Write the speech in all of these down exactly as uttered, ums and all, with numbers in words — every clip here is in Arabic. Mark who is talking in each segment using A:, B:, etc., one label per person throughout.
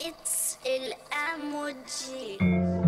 A: It's الأموجي.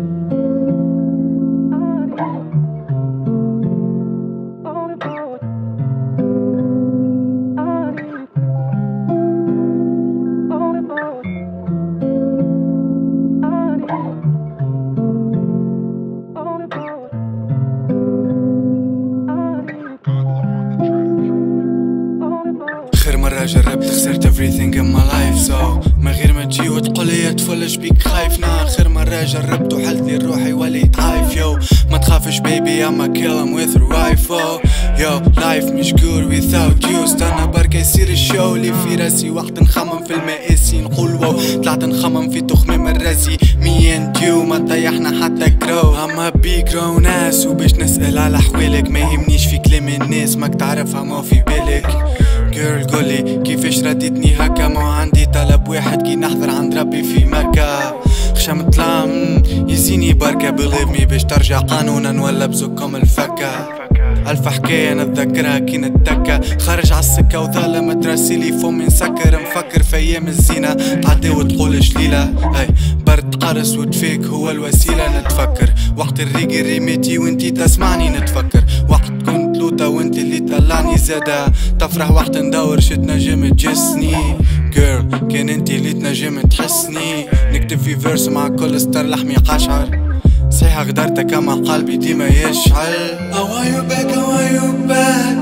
B: آخر مرة جربت خسرت everything in my life so من غير ما تجي وتقولي تفلش بيك خايفنا. آخر مرة جربت وحلت لي روحي وليت عايف يو ما تخافش baby I'ma kill him with a rifle yo life مش good without you. استنى بركة يصير الشو اللي في راسي وقت نخمم في المقاسي نقول واو طلعت نخمم في تخميم الراسي me and you ما طيحنا حتى كرو. I'ma be grown ass وباش نسأل على حوالك ما يهمنيش في كلام الناس ماك تعرفها ما في بالك. Girl قولي كيفاش رديتني هكا ما عندي طلب واحد كي نحضر عند ربي في مكة. خشم طلام يزيني بركة believe me باش ترجع قانونا ولا بزكم الفكة. ألف حكاية نتذكرها كي نتكة خارج عالسكة وظالم تراسيلي فمي نسكر مفكر في أيام الزينة تعدي وتقول شليلة هاي برد قرص وتفيك هو الوسيلة. نتفكر وقت الريق ريميتي وانتي تسمعني نتفكر وقت كنت لوطة وانتي اللي طلعني زادة تفرح وقت ندور شت نجم تجسني. Girl كان انتي اللي تنجم تحسني نكتب في فيرس مع كل ستار لحمي قشعر صحيح قدرتك اما قلبي ديما يشعل. How are you back, how are you back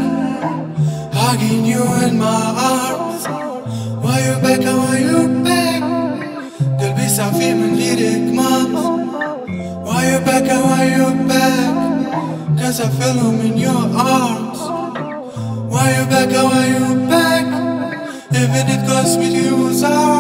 B: hugging you in my arms. Why you back, how are you back قلبي صافي من غيرك مام. Why you back, how are you back cause I feel them in your arms. Why you back, how are you back even it costs me to use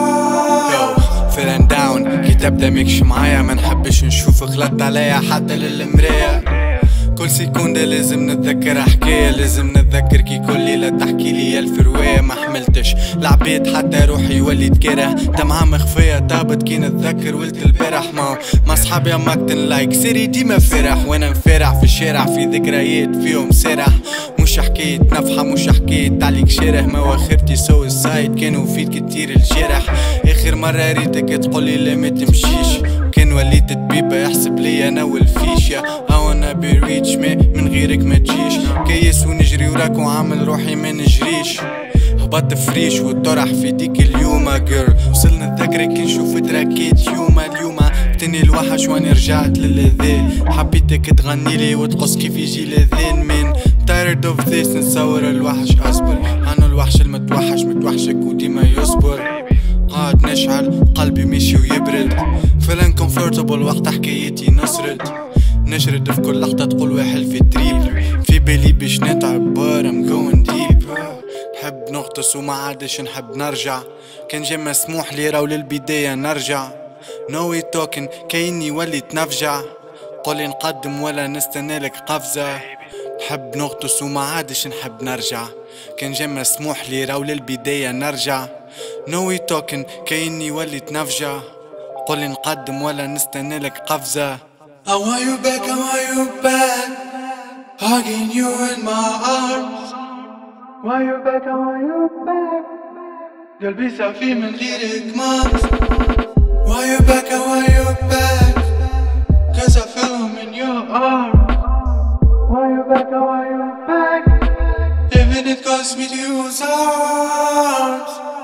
B: arms. feeling down كي تبدا ميكش معايا ما نحبش نشوف غلط عليا حتى للمرايا. كل سيكوندة لازم نتذكر حكاية لازم نتذكر كي كل ليلة تحكي لي الف رواية ما حملتش لعبيت حتى روحي وليت كاره دمعة مخفية طابت كي نتذكر ولت البارح ما ما صحابي ماكتن لايك سيري ديما فرح وانا مفارح في الشارع في ذكريات فيهم سرح مش حكاية نفحة مش حكاية عليك شاره مواخرتي سويسايد كانوا فيك كتير الجرح. اخر مرة ريتك تقولي لا ما تمشيش كان وليت طبيبة يحسب لي انا والفيشة او انا بريتش ما من غيرك ما تجيش كيس ونجري وراك وعامل روحي ما نجريش. هبطت فريش والطرح في ديك اليوم جيرل وصلنا نتذكرك كي نشوف تراكيت يوما اليوم بتني الوحش واني رجعت للذي حبيتك تغنيلي وتقص كيف يجي الاذان من tired of this نتصور الوحش اصبر انا الوحش المتوحش متوحشك وديما يصبر قاعد نشعل قلبي مشي ويبرد feeling comfortable وقت حكايتي نسرد نشرد في كل لحظة تقول واحد في تريب في بالي باش نتعب but I'm going deep. نحب نغطس وما عادش نحب نرجع كان جا مسموح لي راو للبداية نرجع no we talking كايني وليت نفجع قولي نقدم ولا نستنالك قفزة. نحب نغطس وما عادش نحب نرجع كان جا مسموح لي راو للبداية نرجع no we talking كايني وليت نفجع قولي نقدم ولا نستنالك قفزة. How are you back, how are you back hugging you in my arms. Why you back, how are you back قلبي صافي من غيرك مامس. Why you back, how are you back cause I feel them in your arms. Why you back, how are you back even it costs me to use arms.